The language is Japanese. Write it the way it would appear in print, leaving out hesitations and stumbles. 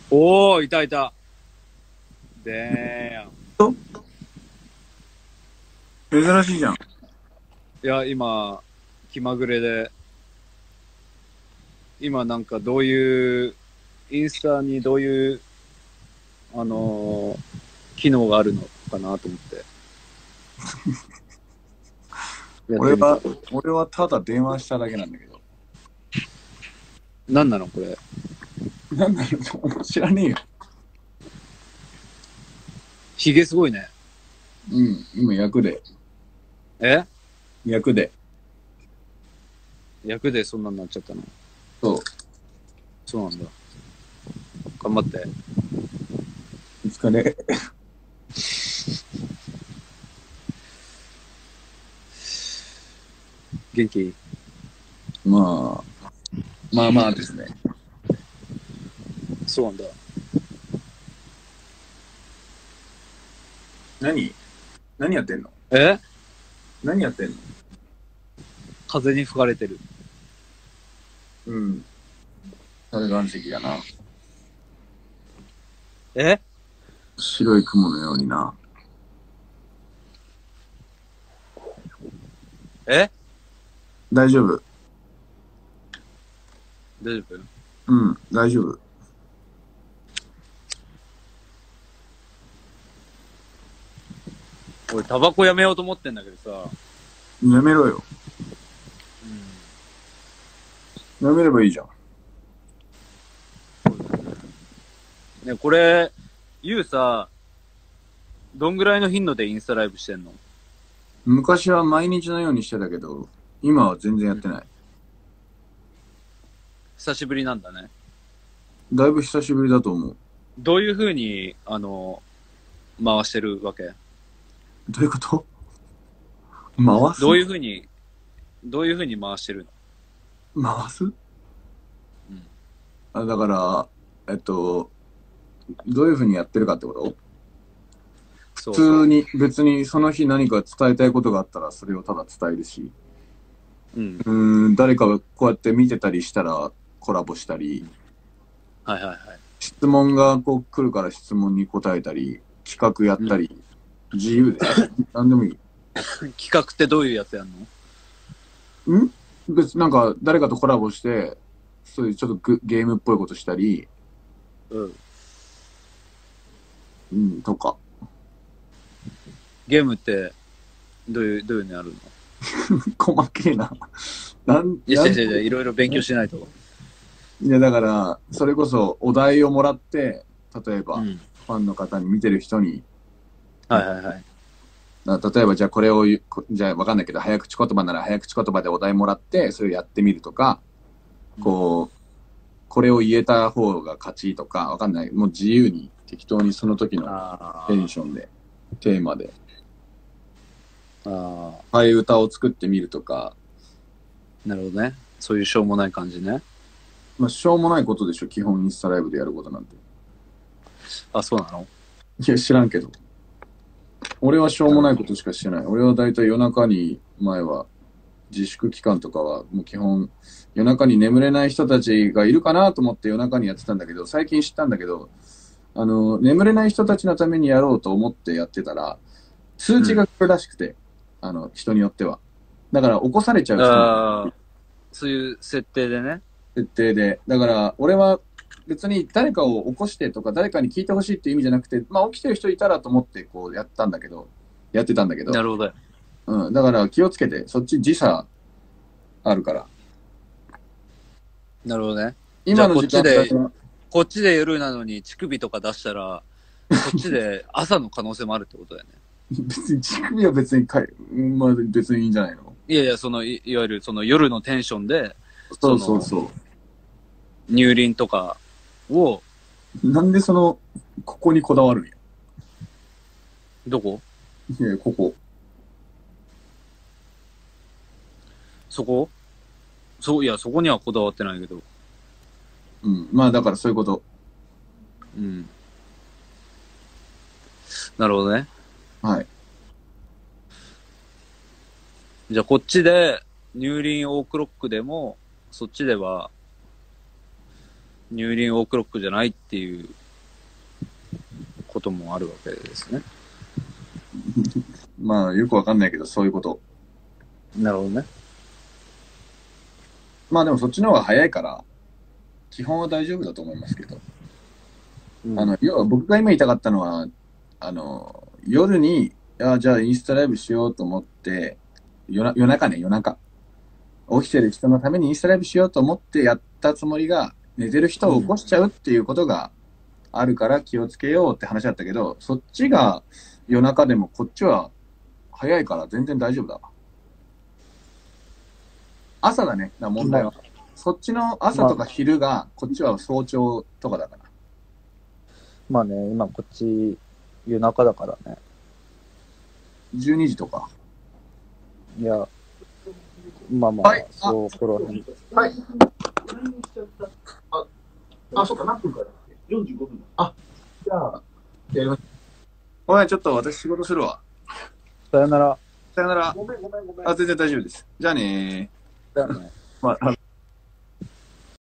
おー、いたいた。でーん。 と珍しいじゃん。 いや、今、気まぐれで、今なんかどういう、インスタにどういう、あのー機能があるのかなと思って、やってみた。 俺はただ電話しただけなんだけど。 なんなのこれ。 なんだろう、知らねえよ。 ヒゲすごいね。 うん、今役で。 え役で。 役でそんなになっちゃったの？ そう。 そうなんだ。頑張って。 お疲れ。 元気？ ままあまあですね。 そうなんだ。 何何やってんの？ え何やってんの？ 風に吹かれてる。 うん。それ岩石だな。 え白い雲のようにな。 え大丈夫。 大丈夫？ うん、大丈夫。 俺、タバコやめようと思ってんだけどさ。 やめろよ。やめればいいじゃん。 ね、これ、ゆうさ、どんぐらいの頻度でインスタライブしてんの？ 昔は毎日のようにしてたけど、今は全然やってない。 久しぶりなんだね。 だいぶ久しぶりだと思う。 どういう風に、回してるわけ？ どういうこと？回す？ どういう風に、どういう風に回してる回す？ の？ だから、どういうふうにやってるかってこと？普そうそう。 通に、別にその日何か伝えたいことがあったら、それをただ伝えるし、 うん。 誰かがこうやって見てたりしたらコラボしたり、 はいはいはい。 質問がこう来るから質問に答えたり、企画やったり、自由で、何でもいい。 企画ってどういうやつやんの？ 別になんか誰かとコラボして、そういうちょっとゲームっぽいことしたり、 うん。 とか。 ゲームって、どういうのやるの？ 細けえな。 いや、いろいろ勉強しないと。 いや、だから、それこそお題をもらって、例えば、 うん。 ファンの方に見てる人に、 はいはいはい。 例えばじゃあこれをじゃあわかんないけど、早口言葉なら早口言葉でお題もらって、それをやってみるとか、こう、これを言えた方が勝ちとか、わかんない。もう自由に適当にその時のテンションで、テーマで、替え歌を作ってみるとか。 なるほどね。そういうしょうもない感じね。 まあ、しょうもないことでしょ、基本インスタライブでやることなんて。 あ、そうなの？ いや、知らんけど。俺はしょうもないことしかしてない。俺はだいたい夜中に、前は、自粛期間とかは、もう基本、夜中に眠れない人たちがいるかなと思って夜中にやってたんだけど、最近知ったんだけど、眠れない人たちのためにやろうと思ってやってたら、通知が来るらしくて、人によっては。だから起こされちゃう人もそういう設定でね。 設定で。だから、俺は別に誰かを起こしてとか、誰かに聞いてほしいっていう意味じゃなくて、まあ起きてる人いたらと思ってこうやってたんだけど、 なるほど。 だから気をつけて、そっち時差あるから。 なるほどね。じゃあ今の時間帯こっちで夜なのに乳首とか出したら、そっちで朝の可能性もあるってことだよね。 別に乳首は別にまあ別にいいんじゃないの？ いやいや、いわゆるその夜のテンションで、 そうそうそ乳輪とかを、 う。なんでここにこだわるんや。 どこ？ いや、ここ。 そこ？いや、そこにはこだわってないけど。 まあだからそういうこと。 うん。なるほどね。 はい。 じゃあこっちで乳輪オークロックでも、そっちでは、 乳輪オークロックじゃないっていうこともあるわけですね。 まあ、よくわかんないけど、そういうこと。 なるほどね。 まあでもそっちの方が早いから、基本は大丈夫だと思いますけど。 うん、 要は僕が今言いたかったのは、夜に、じゃあインスタライブしようと思って、夜中ね、夜中。起きてる人のためにインスタライブしようと思ってやったつもりが、寝てる人を起こしちゃうっていうことがあるから気をつけようって話だったけど、そっちが夜中でもこっちは早いから全然大丈夫だわ。朝だね、問題は。そっちの朝とか昼が、こっちは早朝とかだから。 まあね、今こっち夜中だからね。 12時とか。 いや、まあまあ、 はい、 そう、この辺。 はい。そうか、何分からだっけ ?45 分。じゃあ、やります。ごめん、ちょっと私仕事するわ。 さよなら。 さよなら。ごめん。全然大丈夫です。じゃあねー。 だよね。 まあ